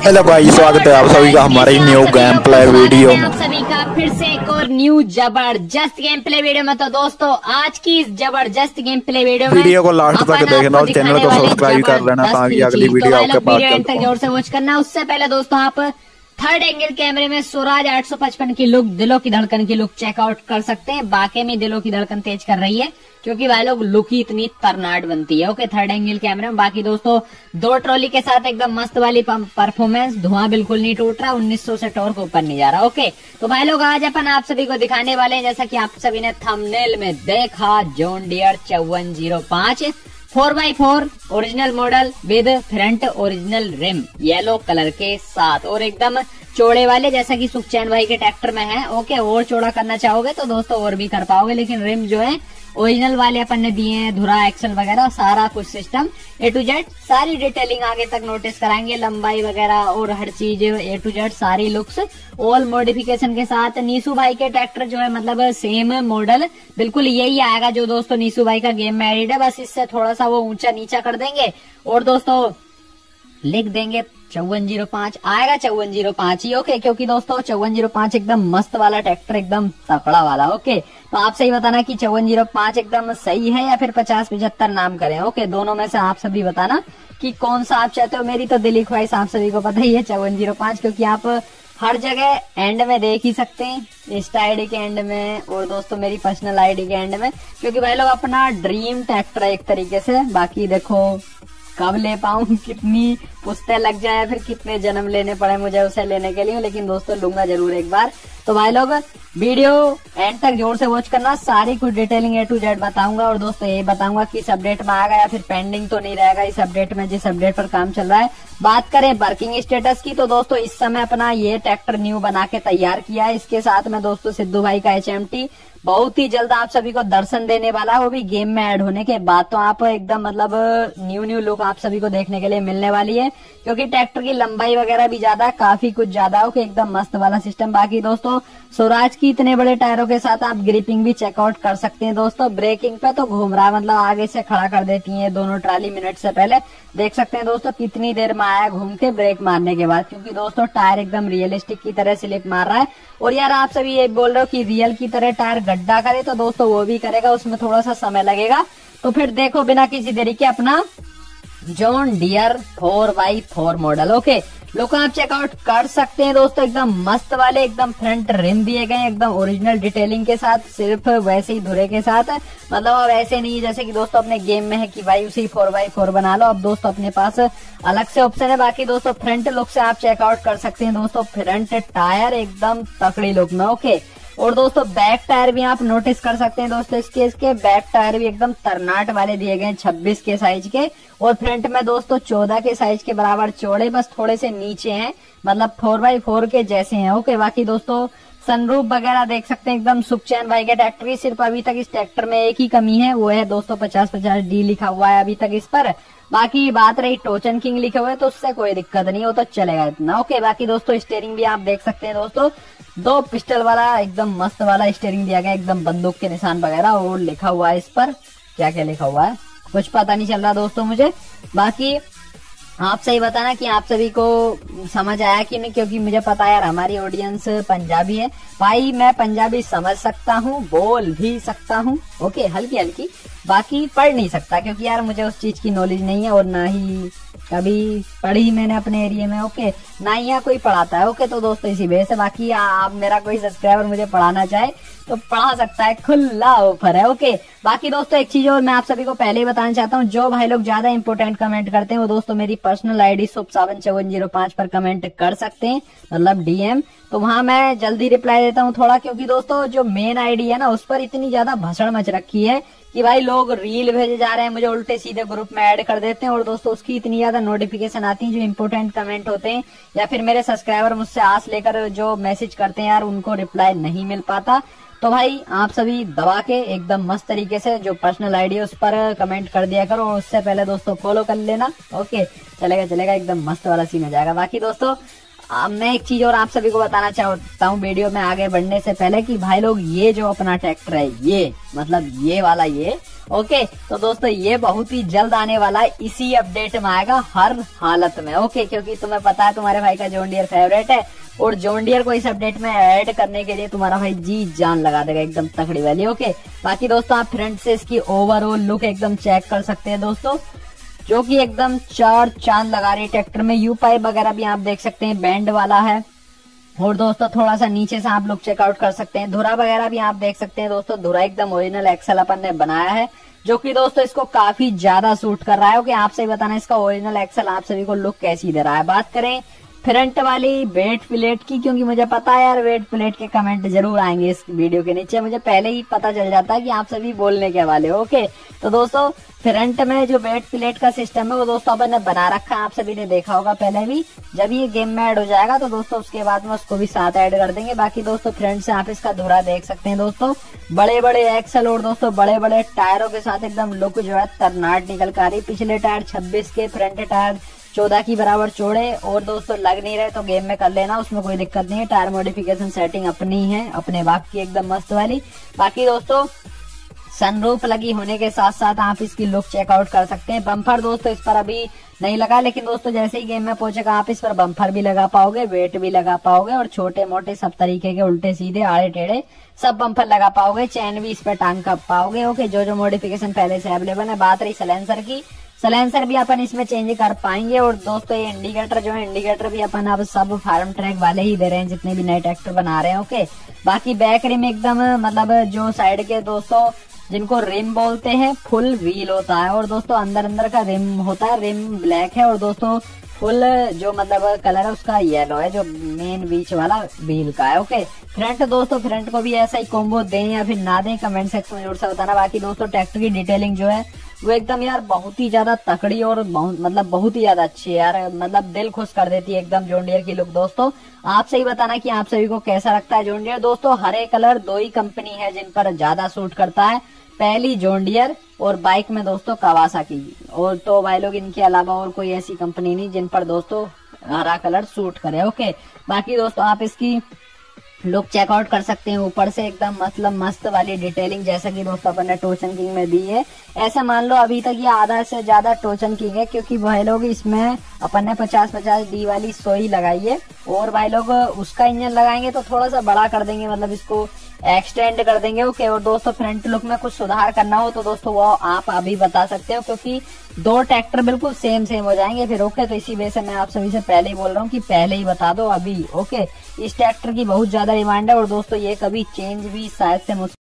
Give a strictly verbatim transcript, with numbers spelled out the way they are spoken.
Hello भाई, स्वागत है आप सभी का हमारे न्यू गेम प्ले वीडियो में। आप सभी का फिर से एक और न्यू जबरदस्त गेम प्ले वीडियो में। तो दोस्तों आज की इस जबरदस्त गेम प्ले वीडियो में वीडियो को लास्ट तक देखना और चैनल को सब्सक्राइब कर लेना ताकि अगली वीडियो आपके पास एंड तक जोर से वॉच करना। उससे पहले दोस्तों आप थर्ड एंगल कैमरे में स्वराज आठ सौ पचपन की लुक, दिलों की धड़कन की लुक चेकआउट कर सकते हैं। बाकी में दिलों की धड़कन तेज कर रही है क्योंकि भाई लोग लुक ही इतनी तरनाट बनती है। ओके, थर्ड एंगल कैमरे में। बाकी दोस्तों दो ट्रॉली के साथ एकदम मस्त वाली परफॉर्मेंस, धुआं बिल्कुल नहीं टूट रहा, उन्नीस सौ से टॉर्क ऊपर नहीं जा रहा। ओके, तो भाई लोग आज अपन आप सभी को दिखाने वाले हैं, जैसा कि आप सभी ने थंबनेल में देखा, जॉन डियर चौवन जीरो पांच four by four original model with front original rim yellow colour के साथ और एकदम चौड़े वाले, जैसा कि सुखचैन भाई के ट्रैक्टर में है। ओके, और चौड़ा करना चाहोगे तो दोस्तों और भी कर पाओगे, लेकिन रिम जो है ओरिजिनल वाले अपन ने दिए हैं, धुरा एक्सल वगैरह सारा कुछ सिस्टम ए टू जेड, सारी डिटेलिंग आगे तक नोटिस कराएंगे, लंबाई वगैरह और हर चीज ए टू जेड, सारी लुक्स ऑल मॉडिफिकेशन के साथ। नीसू भाई के ट्रैक्टर जो है मतलब सेम मॉडल बिल्कुल यही आएगा जो दोस्तों नीसू भाई का गेम में एडिड है, बस इससे थोड़ा सा वो ऊंचा नीचा कर देंगे और दोस्तों लिख देंगे चौवन जीरो पांच, आएगा चौवन जीरो पांच ही। ओके, क्योंकि दोस्तों चौवन जीरो पांच एकदम मस्त वाला ट्रैक्टर, एकदम तकड़ा वाला। ओके, तो आप सही बताना कि चौवन जीरो पांच एकदम सही है या फिर पचास पिछहत्तर नाम करें। ओके, दोनों में से आप सभी बताना कि कौन सा आप चाहते हो। मेरी तो दिली ख्वाहिश आप सभी को पता ही है चौवन जीरो पांच, क्योंकि आप हर जगह एंड में देख ही सकते हैं, इंस्टा आईडी के एंड में और दोस्तों मेरी पर्सनल आईडी के एंड में, क्योंकि भाई लोग अपना ड्रीम ट्रैक्टर है एक तरीके से। बाकी देखो कब ले पाऊं, कितनी पुश्तें लग जाए, फिर कितने जन्म लेने पड़े मुझे उसे लेने के लिए, लेकिन दोस्तों लूंगा जरूर एक बार। तो भाई लोग वीडियो एंड तक जोर से वॉच करना, सारी कुछ डिटेलिंग ए टू जेड बताऊंगा और दोस्तों ये बताऊंगा कि इस अपडेट में आएगा या फिर पेंडिंग तो नहीं रहेगा इस अपडेट में, जिस अपडेट पर काम चल रहा है। बात करें वर्किंग स्टेटस की तो दोस्तों इस समय अपना ये ट्रैक्टर न्यू बना के तैयार किया है। इसके साथ में दोस्तों सिद्धू भाई का एच एम टी बहुत ही जल्द आप सभी को दर्शन देने वाला है, वो भी गेम में ऐड होने के बाद। तो आप एकदम मतलब न्यू न्यू लुक आप सभी को देखने के लिए मिलने वाली है, क्योंकि ट्रैक्टर की लंबाई वगैरह भी ज्यादा, काफी कुछ ज्यादा हो कि एकदम मस्त वाला सिस्टम। बाकी दोस्तों स्वराज की इतने बड़े टायरों के साथ आप ग्रिपिंग भी चेकआउट कर सकते हैं। दोस्तों ब्रेकिंग पे तो घूम रहा है, मतलब आगे से खड़ा कर देती है दोनों ट्राली मिनट से पहले। देख सकते हैं दोस्तों कितनी देर में आया घूम के ब्रेक मारने के बाद, क्योंकि दोस्तों टायर एकदम रियलिस्टिक की तरह स्लिप मार रहा है। और यार आप सभी ये बोल रहे हो कि रियल की तरह टायर गड्ढा करे, तो दोस्तों वो भी करेगा, उसमें थोड़ा सा समय लगेगा। तो फिर देखो बिना किसी देरी के अपना John Deere four by four model. Okay, लोग आप चेकआउट कर सकते हैं दोस्तों, एकदम मस्त वाले, एकदम फ्रंट रिम दिए गए, एकदम ओरिजिनल डिटेलिंग के साथ, सिर्फ वैसे ही धुरे के साथ। मतलब अब ऐसे नहीं जैसे कि दोस्तों अपने गेम में है कि भाई उसी फोर बाई फोर बना लो, अब दोस्तों अपने पास अलग से ऑप्शन है। बाकी दोस्तों फ्रंट लुक से आप चेकआउट कर सकते हैं दोस्तों, फ्रंट टायर एकदम तकड़ी लुक में। ओके, और दोस्तों बैक टायर भी आप नोटिस कर सकते हैं दोस्तों, इसके इसके बैक टायर भी एकदम तरनाट वाले दिए गए, छब्बीस के साइज के, और फ्रंट में दोस्तों चौदह के साइज के बराबर चौड़े, बस थोड़े से नीचे हैं, मतलब फोर बाई फोर के जैसे हैं। ओके, बाकी दोस्तों सनरूफ वगैरह देख सकते हैं एकदम सुखचैन भाई के ट्रैक्टर की। सिर्फ अभी तक इस ट्रैक्टर में एक ही कमी है, वो है दोस्तों पचास पचास डी लिखा हुआ है अभी तक इस पर। बाकी बात रही टोचन किंग लिखे हुए, तो उससे कोई दिक्कत नहीं, वो तो चलेगा इतना। ओके, बाकी दोस्तों स्टीयरिंग भी आप देख सकते हैं दोस्तों, दो पिस्टल वाला एकदम मस्त वाला स्टीयरिंग दिया गया, एकदम बंदूक के निशान वगैरह, और लिखा हुआ है इस पर, क्या क्या लिखा हुआ है कुछ पता नहीं चल रहा दोस्तों मुझे। बाकी आप सही बताना कि आप सभी को समझ आया कि नहीं, क्योंकि मुझे पता है यार हमारी ऑडियंस पंजाबी है। भाई मैं पंजाबी समझ सकता हूँ, बोल भी सकता हूँ, ओके हल्की हल्की, बाकी पढ़ नहीं सकता क्योंकि यार मुझे उस चीज की नॉलेज नहीं है और ना ही कभी पढ़ी मैंने अपने एरिया में। ओके, ना ही यहाँ कोई पढ़ाता है। ओके, तो दोस्तों इसी वजह से, बाकी आप मेरा कोई सब्सक्राइबर मुझे पढ़ाना चाहे तो पढ़ा सकता है, खुला ऑफर है। ओके, बाकी दोस्तों एक चीज और मैं आप सभी को पहले ही बताना चाहता हूँ, जो भाई लोग ज्यादा इंपोर्टेंट कमेंट करते हैं वो दोस्तों मेरी पर्सनल आईडी शुभ सावन चौवन जीरो पांच पर कमेंट कर सकते हैं, मतलब डीएम, तो वहां मैं जल्दी रिप्लाई देता हूँ थोड़ा, क्योंकि दोस्तों जो मेन आईडी है ना उस पर इतनी ज्यादा भसड़ मच रखी है कि भाई लोग रील भेजे जा रहे हैं मुझे, उल्टे सीधे ग्रुप में ऐड कर देते हैं, और दोस्तों उसकी इतनी ज्यादा नोटिफिकेशन आती है जो इंपोर्टेंट कमेंट होते हैं, या फिर मेरे सब्सक्राइबर मुझसे आस लेकर जो मैसेज करते हैं यार उनको रिप्लाई नहीं मिल पाता। तो भाई आप सभी दबा के एकदम मस्त तरीके से जो पर्सनल आईडी है उस पर कमेंट कर दिया करो, और उससे पहले दोस्तों फॉलो कर लेना। ओके, चलेगा चलेगा, एकदम मस्त वाला सीन हो जाएगा। बाकी दोस्तों अब मैं एक चीज और आप सभी को बताना चाहता हूँ वीडियो में आगे बढ़ने से पहले कि भाई लोग ये जो अपना ट्रैक्टर है, ये मतलब ये वाला ये ओके, तो दोस्तों ये बहुत ही जल्द आने वाला है, इसी अपडेट में आएगा हर हालत में ओके, क्योंकि तुम्हें पता है तुम्हारे भाई का जॉन डियर फेवरेट है और जॉन डियर को इस अपडेट में ऐड करने के लिए तुम्हारा भाई जी जान लगा देगा एकदम तकड़ी वाली ओके। बाकी दोस्तों आप फ्रंट से इसकी ओवरऑल लुक एकदम चेक कर सकते हैं दोस्तों, जो कि एकदम चार चांद लगा रही ट्रैक्टर में। यू पाइप वगैरह भी आप देख सकते हैं बैंड वाला है। और दोस्तों थोड़ा सा नीचे से आप लोग चेकआउट कर सकते हैं, धुरा वगैरह भी आप देख सकते हैं दोस्तों। धुरा एकदम ओरिजिनल एक्सल अपन ने बनाया है, जो कि दोस्तों इसको काफी ज्यादा सूट कर रहा है ओके। आप सही बताना इसका ओरिजिनल एक्सल आप सभी को लुक कैसी दे रहा है। बात करें फ्रंट वाली वेट प्लेट की, क्योंकि मुझे पता है यार वेट प्लेट के कमेंट जरूर आएंगे इस वीडियो के नीचे, मुझे पहले ही पता चल जाता है कि आप सभी बोलने के वाले हो ओके। तो दोस्तों फ्रंट में जो वेट प्लेट का सिस्टम है वो दोस्तों अपन ने बना रखा है, आप सभी ने देखा होगा पहले भी। जब ये गेम में ऐड हो जाएगा तो दोस्तों उसके बाद में उसको भी साथ ऐड कर देंगे। बाकी दोस्तों फ्रंट से आप इसका धुरा देख सकते हैं दोस्तों, बड़े बड़े एक्सल और दोस्तों बड़े बड़े टायरों के साथ एकदम लुक जो है तरनाट निकल कर आ रही। पिछले टायर छब्बीस के, फ्रंट टायर चौदह की बराबर चौड़े, और दोस्तों लग नहीं रहे तो गेम में कर लेना, उसमें कोई दिक्कत नहीं है। टायर मॉडिफिकेशन सेटिंग अपनी है, अपने बाप की एकदम मस्त वाली। बाकी दोस्तों सनरूफ लगी होने के साथ साथ आप इसकी लुक चेकआउट कर सकते हैं। बम्पर दोस्तों इस पर अभी नहीं लगा, लेकिन दोस्तों जैसे ही गेम में पहुंचेगा आप इस पर बम्पर भी लगा पाओगे, वेट भी लगा पाओगे, और छोटे मोटे सब तरीके के उल्टे सीधे आड़े टेढ़े सब बम्पर लगा पाओगे। चैन भी इस पर टांग कर पाओगे ओके, जो जो मॉडिफिकेशन पहले से अवेलेबल है। बात रही सलेंसर की, सलेंसर भी अपन इसमें चेंज कर पाएंगे। और दोस्तों ये इंडिकेटर जो है, इंडिकेटर भी अपन अब सब फार्म ट्रैक वाले ही दे रहे हैं जितने भी नए ट्रैक्टर बना रहे हैं ओके। बाकी बैक रिम एकदम मतलब जो साइड के दोस्तों जिनको रिम बोलते हैं फुल व्हील होता है, और दोस्तों अंदर अंदर का रिम होता है, रिम ब्लैक है, और दोस्तों फुल जो मतलब कलर है उसका येलो है, जो मेन बीच वाला व्हील का है ओके। फ्रंट दोस्तों फ्रंट को भी ऐसा ही कॉम्बो दें या फिर ना दें, कमेंट सेक्शन में जरूर से बताना। बाकी दोस्तों ट्रैक्टर की डिटेलिंग जो है वो एकदम यार बहुत ही ज्यादा तकड़ी और बहुत मतलब बहुत ही ज्यादा अच्छी है यार, मतलब दिल खुश कर देती है एकदम जॉन डियर की लुक। दोस्तों आप सही बताना कि आप सभी को कैसा लगता है जॉन डियर। दोस्तों हरे कलर दो ही कंपनी है जिन पर ज्यादा सूट करता है, पहली जॉन डियर और बाइक में दोस्तों कावासाकी, और तो भाई लोग इनके अलावा और कोई ऐसी कंपनी नहीं जिन पर दोस्तों हरा कलर सूट करे ओके। बाकी दोस्तों आप इसकी लुक चेकआउट कर सकते हैं, ऊपर से एकदम मतलब मस्त वाली डिटेलिंग जैसा कि दोस्तों अपन ने टोचन किंग में दी है। ऐसा मान लो अभी तक ये आधा से ज्यादा टोचन किंग है, क्योंकि भाई लोग इसमें अपन ने पचास पचास डी वाली सोई लगाई है, और भाई लोग उसका इंजन लगाएंगे तो थोड़ा सा बड़ा कर देंगे, मतलब इसको एक्सटेंड कर देंगे ओके। और दोस्तों फ्रंट लुक में कुछ सुधार करना हो तो दोस्तों वो आप अभी बता सकते हो, क्योंकि दो ट्रैक्टर बिल्कुल सेम सेम हो जाएंगे फिर ओके। तो इसी वजह से मैं आप सभी से पहले ही बोल रहा हूँ कि पहले ही बता दो अभी ओके। इस ट्रैक्टर की बहुत ज्यादा डिमांड है, और दोस्तों ये कभी चेंज भी शायद से